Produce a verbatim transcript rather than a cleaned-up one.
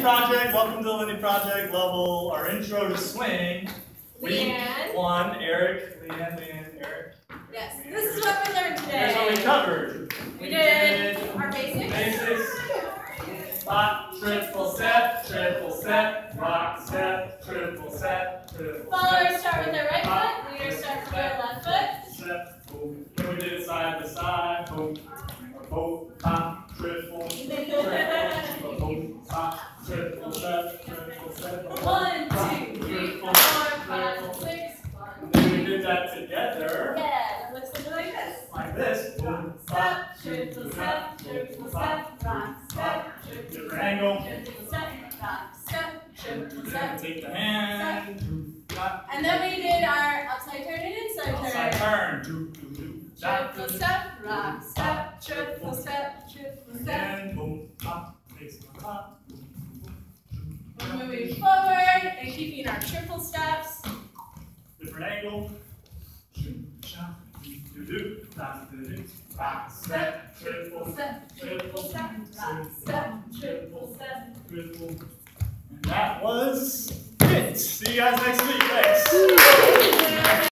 Project. Welcome to the Lindy Project level. Our intro to swing. Leanne. One, Eric. Leanne, Leanne, Eric. Yes, Leanne, this is Eric. what we learned today. Here's what we covered. We, we did, did our basics. Basics. Lock, triple step, triple step, lock, step, triple step, triple Followers step. start with their right lock, foot, leaders start with their left foot. Step, boom. Then we did it side to side, boom. Boom, pop, triple, triple, boom, pop, triple step, triple step. One, two, three, four, five, six. And then we did that together. Yeah, it looks something like this. Like this. Boom, Step, triple step, triple step, rock, step, triple different step, angle. triple step, rock, step, triple step. Take the hand. And then we did our upside turn and inside turn. Outside turn. Triple step, rock, step, triple step, triple step. And boom, pop, face pop. We're moving forward and keeping our triple steps. Different angle. Rock, step, triple step, triple step, rock, step, triple step, triple. And that was it. See you guys next week. Thanks.